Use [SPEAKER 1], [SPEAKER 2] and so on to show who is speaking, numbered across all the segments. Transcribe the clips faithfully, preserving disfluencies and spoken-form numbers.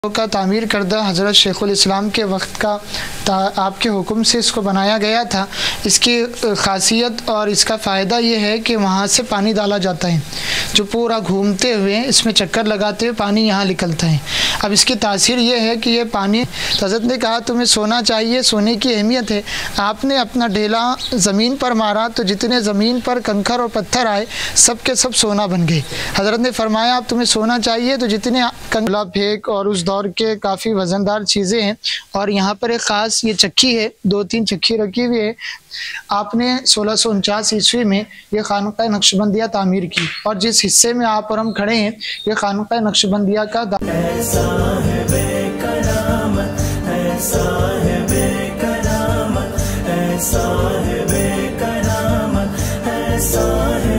[SPEAKER 1] का तामीर करदा हज़रत शेखुल इस्लाम के वक्त का आपके हुक्म से इसको बनाया गया था। इसकी ख़ासियत और इसका फ़ायदा ये है कि वहाँ से पानी डाला जाता है, जो पूरा घूमते हुए इसमें चक्कर लगाते हुए पानी यहाँ निकलता है। अब इसकी तासीर ये है कि ये पानी, हज़रत ने कहा तुम्हें सोना चाहिए, सोने की अहमियत है। आपने अपना ढेला ज़मीन पर मारा तो जितने ज़मीन पर कंकर और पत्थर आए सब के सब सोना बन गए। हज़रत ने फरमाया अब तुम्हें सोना चाहिए तो जितने कंगला फेंक और उस दौर के काफ़ी वज़नदार चीज़ें हैं। और यहाँ पर एक ख़ास ये चक्की है, दो तीन चक्की रखी हुई है। आपने सोलह सौ उनचास ईस्वी में ये खानका नक्शबंदिया तामीर की और जिस हिस्से में आप और हम खड़े हैं ये खानका नक्शबंदिया का ऐसा है बेकरामत, ऐसा है बेकरामत, ऐसा है बेकरामत, ऐसा है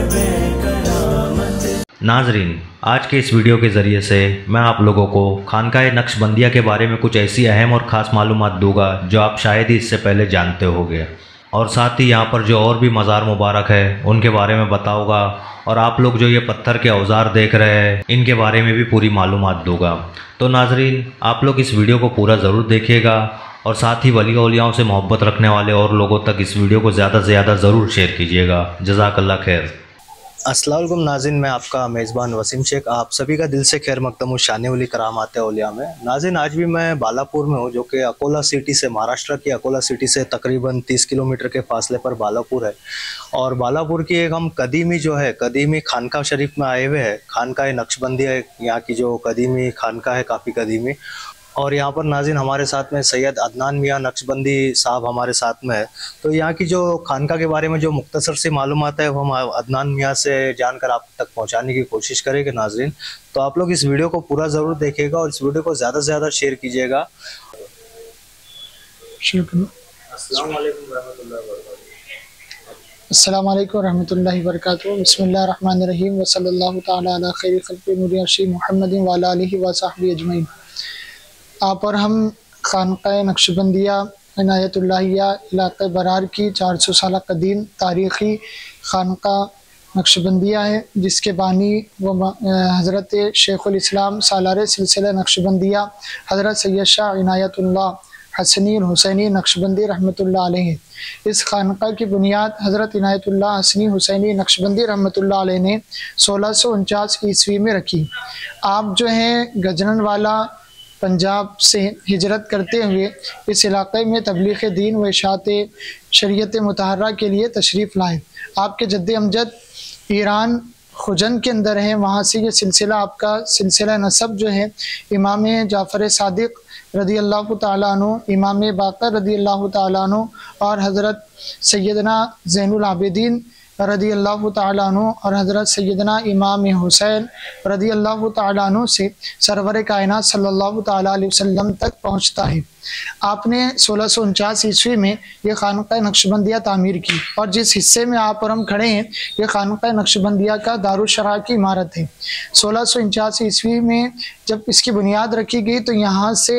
[SPEAKER 1] बेकरामत।
[SPEAKER 2] नाजरीन, आज के इस वीडियो के ज़रिए से मैं आप लोगों को खानकाए नक्शबंदिया के बारे में कुछ ऐसी अहम और ख़ास मालूमात दूंगा जो आप शायद ही इससे पहले जानते होंगे, और साथ ही यहाँ पर जो और भी मज़ार मुबारक है उनके बारे में बताऊंगा, और आप लोग जो ये पत्थर के औजार देख रहे हैं इनके बारे में भी पूरी मालूमात दूंगा। तो नाजरीन, आप लोग इस वीडियो को पूरा ज़रूर देखिएगा और साथ ही वली औलियाओं से मोहब्बत रखने वाले और लोगों तक इस वीडियो को ज़्यादा से ज़्यादा ज़रूर शेयर कीजिएगा। जज़ाकल्लाह खैर।
[SPEAKER 3] अस्सलाम वालेकुम नाज़रीन, मैं आपका मेज़बान वसीम शेख, आप सभी का दिल से खैर मक़दम शान वली करामात औलिया में। नाज़रीन, आज भी मैं बालापुर में हूँ, जो कि अकोला सिटी से, महाराष्ट्र की अकोला सिटी से तकरीबन तीस किलोमीटर के फासले पर बालापुर है। और बालापुर की एक हम कदीमी जो है कदीमी खानका शरीफ में आए हुए हैं। खानका नक्शबंदिया यहाँ की जो कदीमी खानका है, काफ़ी कदीमी। और यहाँ पर नाज़रीन हमारे साथ में सैयद अदनान मियाँ नक्शबंदी साहब हमारे साथ में है। तो यहाँ की जो खानका के बारे में जो मुख्तसर सी मालूमात है वो हम अदनान मियाँ से जानकर आप तक पहुँचाने की कोशिश करेंगे। नाज़रीन, तो आप लोग इस वीडियो को पूरा ज़रूर देखिएगा और इस वीडियो को ज़्यादा से ज़्यादा शेयर कीजिएगा।
[SPEAKER 1] अस्सलाम वालेकुम रहमतुल्लाहि व बरकातुहू। बिस्मिल्लाहिर रहमानिर रहीम व सल्लल्लाहु तआला अला खैरि खल्क़ि नूरि अर्शी मुहम्मदिन व अला आलिहि व सहबिहि अजमईन। आप और हम खानका नक्शबंदिया इनायतुल्लाहिया इलाक़े बरार की चार सौ साल कदीम तारीख़ी खानका नक्शबंदिया है, जिसके बानी व हज़रत शेखुल इस्लाम सालारे सिलसिला नक्शबंदिया हज़रत सैयद शाह इनायतुल्लाह हसनी हुसैनी नक्शबंदी रहमतुल्लाह अलैहि। इस खानका की बुनियाद हज़रत इनायतुल्लाह हसनी हुसैनी नक्शबंदी रहमतुल्लाह अलैहि ने सोलह सौ उनचास ईस्वी में रखी। आप जो हैं गजननवाला पंजाब से हिजरत करते हुए इस इलाक़े में तबलीग़ दीन व इशाअत शरीयत मुतहर्रा के लिए तशरीफ़ लाए। आपके जद्द अमजद ईरान खुजन के अंदर हैं, वहाँ से ये सिलसिला, आपका सिलसिला नसब जो है इमाम जाफ़र सादिक़ रदी अल्लाह तआला अन्हु, इमाम बाक़र रदी अल्लाह तआला अन्हु और हज़रत सैयदना ज़ैनुल आबिदीन रदी अल्लाह तआला अन्हु और हज़रत सैयदना इमाम हुसैन रदी अल्लाह तआला अन्हु से सरवर कायनात सल्लल्लाहु तआला अलैहि वसल्लम तक पहुँचता है। आपने सोलह सौ उनचास ईस्वी में ये खानका नक्शबंदिया तामीर की और जिस हिस्से में आप और हम खड़े हैं ये खानका नक्शबंदिया का दारुशरा की इमारत है। सोलह सौ उनचास ईस्वी में जब इसकी बुनियाद रखी गई तो यहाँ से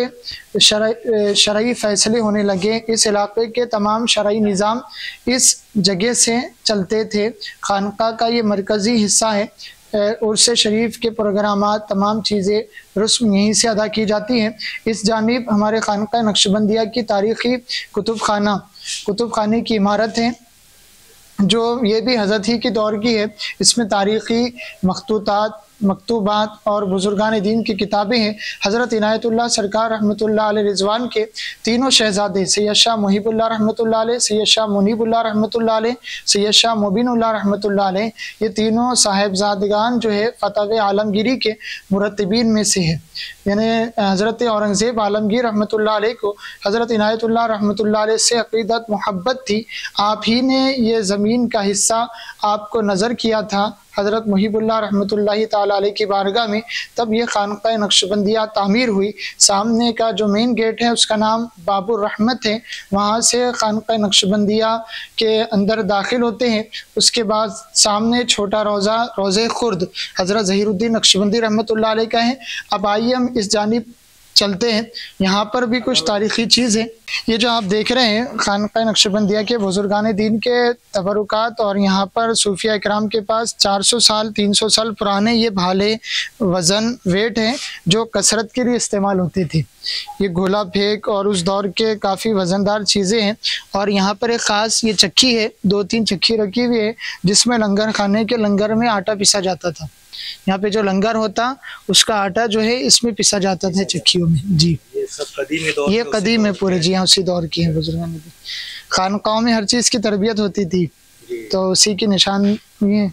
[SPEAKER 1] शरई फ़ैसले होने लगे। इस इलाके के तमाम शरई निज़ाम इस जगह से चलते थे। खानका का ये मरकज़ी हिस्सा है। उर्स शरीफ के प्रोग्रामात, तमाम चीज़ें रस्म यहीं से अदा की जाती हैं। इस जानिब हमारे खानका नक्शबंदिया की तारीख़ी कुतुब खाना कुतुब खाने की इमारत है, जो ये भी हज़रत ही के दौर की है। इसमें तारीख़ी मखतूतात, मकतूबात और बुजुर्गान दीन की किताबें हैं। हज़रत इनायतुल्लाह सरकार रहमतुल्लाह अलैहि रिज़वान के तीनों शहज़ादे सैयद शाह मुहिबुल्लाह रहमतुल्लाह अलैहि, सैयद शाह मुनीबुल्लाह रहमतुल्लाह अलैहि, सैयद शाह मुबीनुल्लाह रहमतुल्लाह अलैहि, ये तीनों साहिबजादगान जो है फ़तवे आलमगीरी के मुरत्तिबीन में से है। यानी हज़रत औरंगज़ेब आलमगीर रहमतुल्लाह अलैहि को हज़रत इनायतुल्लाह रहमतुल्लाह अलैहि से अक़ीदत मोहब्बत थी। आप ही ने ये ज़मीन का हिस्सा आपको नज़र किया था हज़रत मुहिबुल्लाह रहमतुल्लाहि ताला अलैहि की बारगाह में, तब ये खानका नक्शबंदिया तामीर हुई। सामने का जो मेन गेट है उसका नाम बाबुर रहमत है, वहाँ से खानका नक्शबंदिया के अंदर दाखिल होते हैं। उसके बाद सामने छोटा रोज़ा रोज़े खुर्द हज़रत ज़हीरुद्दीन नक्शबंदी रहमतुल्लाह अलैहि का है। अब आइए हम इस जानिब चलते हैं। यहाँ पर भी कुछ तारीख़ी चीज़ है। ये जो आप देख रहे हैं खानकाह नक्शबंदिया के बुजुर्गान दीन के तबरुकात, और यहाँ पर सूफिया इकराम के पास चार सौ साल तीन सौ साल पुराने ये भाले वज़न वेट हैं जो कसरत के लिए इस्तेमाल होती थी। ये गोला फेंक और उस दौर के काफ़ी वज़नदार चीज़ें हैं। और यहाँ पर एक ख़ास ये चक्की है, दो तीन चक्की रखी हुई है जिसमें लंगर खाने के लंगर में आटा पिसा जाता था। यहाँ पे जो लंगर होता उसका आटा जो है इसमें पिसा जाता था चक्कियों में। जी
[SPEAKER 3] ये सब कदीमी दौर
[SPEAKER 1] ये कदीम है पूरे। जी हाँ, उसी दौर की है बुजुर्गान की। खानकाहों में हर चीज़ की तरबियत होती थी तो उसी की निशान ये।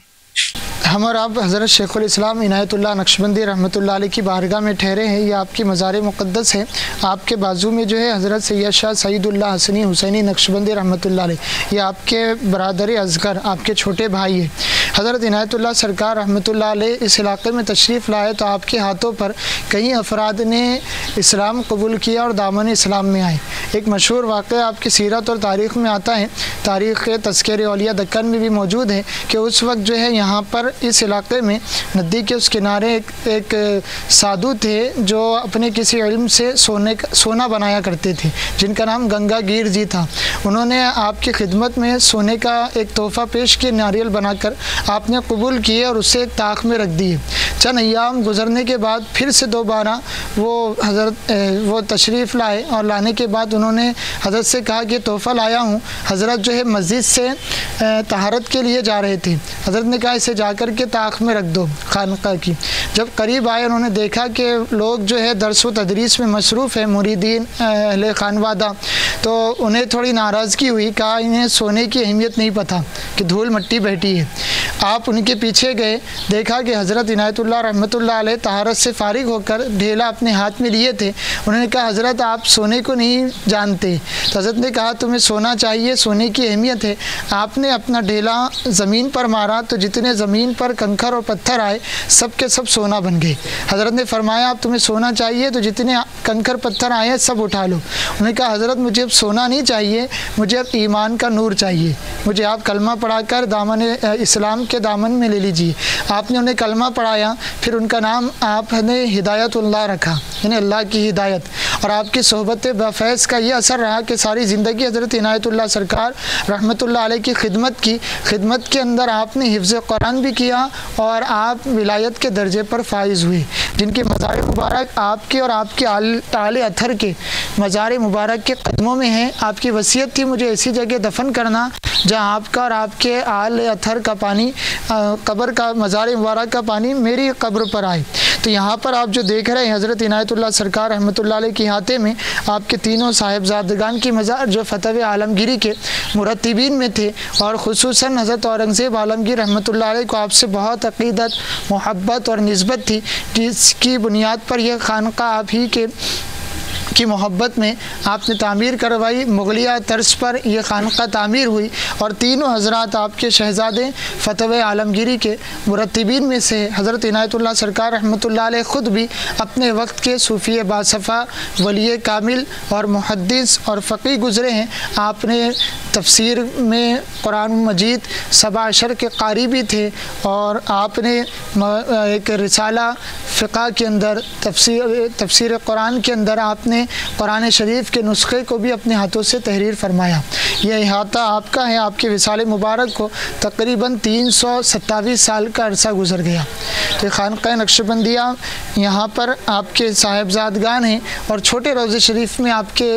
[SPEAKER 1] हम और आप हज़रत शेखुल इस्लाम इनायतुल्लाह नक्शबंदी रहमतुल्लाह अलैह की बारगाह में ठहरे हैं। ये आपकी मज़ार मुक़द्दस है। आपके बाजू में जो है हज़रत सैयद शाह सईदुल्लाह हसनी हुसैनी नक्शबंदी रहमतुल्लाह अलैह, ये आपके बरादर असगर, आपके छोटे भाई है। हज़रत इनायतुल्लाह सरकार रहमतुल्लाह अलैह इस इलाके में तशरीफ़ लाए तो आपके हाथों पर कई अफराद ने इस्लाम कबूल किया और दामन इस्लाम में आए। एक मशहूर वाक़या आपकी सीरत और तारीख़ में आता है, तारीख़ तज़किरे औलिया दक्कन में भी मौजूद है कि उस वक्त जो है यहाँ पर इस इलाके में नदी के उस किनारे एक, एक साधु थे जो अपने किसी इल्म से सोने का सोना बनाया करते थे, जिनका नाम गंगागीर जी था। उन्होंने आपकी खिदमत में सोने का एक तोहफ़ा पेश किया, नारियल बनाकर आपने कबूल किए और उसे एक ताक में रख दिए। चंद अय्याम गुजरने के बाद फिर से दोबारा वो हज़रत वो तशरीफ़ लाए और लाने के बाद उन्होंने हज़रत से कहा कि तोहफ़ा लाया हूँ। हज़रत जो है मस्जिद से तहारत के लिए जा रहे थे। हज़रत ने कहा इसे जाकर के ताक में रख दो खानका की। जब करीब आए उन्होंने देखा कि लोग जो है दर्स व तदरीस में मसरूफ़ है, मुरीदीन अहले खानवादा, तो उन्हें थोड़ी नाराज़गी हुई। कहा इन्हें सोने की अहमियत नहीं पता कि धूल मट्टी बैठी है। आप उनके पीछे गए, देखा कि हज़रत इनायतुल्लाह रहमतुल्लाह अलैह तहारत से फ़ारिग होकर ढेला अपने हाथ में लिए थे। उन्होंने कहा हज़रत आप सोने को नहीं जानते। तो हज़रत ने कहा तुम्हें सोना चाहिए, सोने की अहमियत है। आपने अपना ढेला ज़मीन पर मारा तो जितने ज़मीन पर कंकर और पत्थर आए सब के सब सोना बन गए। हज़रत ने फरमाया आप तुम्हें सोना चाहिए तो जितने कंकर पत्थर आए सब उठा लो। उन्होंने कहा हज़रत मुझे अब सोना नहीं चाहिए, मुझे अब ईमान का नूर चाहिए, मुझे आप कलमा पढ़ाकर दामन इस्लाम के दामन में ले लीजिए। आपने उन्हें कलमा पढ़ाया, फिर उनका नाम आपने हिदायतुल्लाह रखा, यानी अल्लाह की हिदायत। और आपकी सोहबत बफ़ैज़ का ये असर रहा कि सारी ज़िंदगी हज़रत इनायतुल्लाह सरकार रहमतुल्लाह अलैह की खिदमत की। खिदमत के अंदर आपने हिफ्ज़ कुरान भी किया और आप विलायत के दर्जे पर फाइज़ हुए, जिनकी मज़ार मुबारक आपके और आपके आल आले अथर के मज़ार मुबारक के कदमों में है। आपकी वसीयत थी मुझे ऐसी जगह दफन करना जहाँ आपका और आपके आले अथर का पानी, कब्र का, मज़ार मुबारक का पानी मेरी कब्र पर आए। तो यहाँ पर आप जो देख रहे हैं हज़रत इनायतुल्लाह सरकार रहमतुल्लाह अलैह के हाथे में आपके तीनों साहिबजादगान की मज़ार जो फतवे आलमगीरी के मुरत्तिबीन में थे, और ख़ुसूसन हज़रत औरंगज़ेब आलमगीर रहमतुल्लाह अलैह को आपसे बहुत अक़ीदत, मोहब्बत और निस्बत थी, जिसकी बुनियाद पर यह खानक़ाह आप ही के की मोहब्बत में आपने तामीर करवाई। मुगलिया तर्ज पर यह खानक़ाह तामीर हुई और तीनों हज़रात आपके शहज़ादे फतवे आलमगीरी के मुरत्तिबीन में से हज़रत इनायतुल्लाह सरकार रहमतुल्लाह अलैह ख़ुद भी अपने वक्त के सूफ़ी बासफ़ा, वली कामिल और मुहद्दिस और फ़क़ीह गुज़रे हैं। आपने तफसीर में कुरान मजीद सबा अशर के कारी भी थे और आपने एक रिसाला फ़िक़ा के अंदर तफसीर तफसीर कुरान के अंदर आपने कुरान शरीफ के नुस्खे को भी अपने हाथों से तहरीर फरमाया। यह इहाता आपका है। आपके विसाल मुबारक को तकरीबन तीन सौ सत्ताईस साल का अरसा गुजर गया। तो खानक़ाह नक्शबंदिया यहाँ पर आपके साहिबजादगान हैं और छोटे रोज़े शरीफ में आपके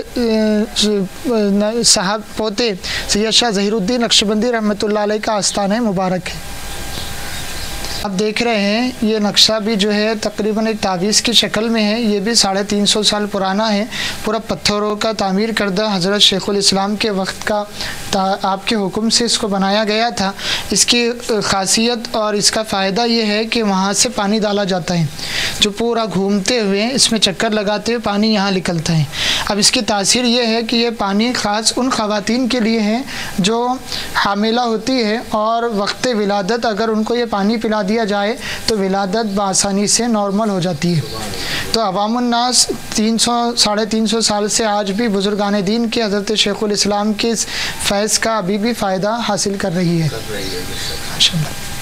[SPEAKER 1] साहब पोते सैयद शाह ज़हीरुद्दीन नक्शबंदी रहमतुल्लाह अलैह का आस्थान मुबारक है। आप देख रहे हैं ये नक्शा भी जो है तकरीबन एक तावीज़ की शक्ल में है। ये भी साढ़े तीन सौ साल पुराना है। पूरा पत्थरों का तामीर करदा हज़रत शेखुल इस्लाम के वक्त का आपके हुक्म से इसको बनाया गया था। इसकी ख़ासियत और इसका फ़ायदा ये है कि वहाँ से पानी डाला जाता है, जो पूरा घूमते हुए इसमें चक्कर लगाते हुए पानी यहाँ निकलता है। अब इसकी तासीर ये है कि ये पानी ख़ास उन ख़वातीन के लिए है जो हामिला होती है और वक्त विलादत अगर उनको ये पानी पिला दिया जाए तो विलादत बआसानी से नॉर्मल हो जाती है। तो अवामुन्नास तीन सौ साढ़े तीन सौ साल से आज भी बुजुर्गान दीन के हज़रत शेखुल इस्लाम के इस फैज़ का अभी भी फ़ायदा हासिल कर रही है। माशाअल्लाह।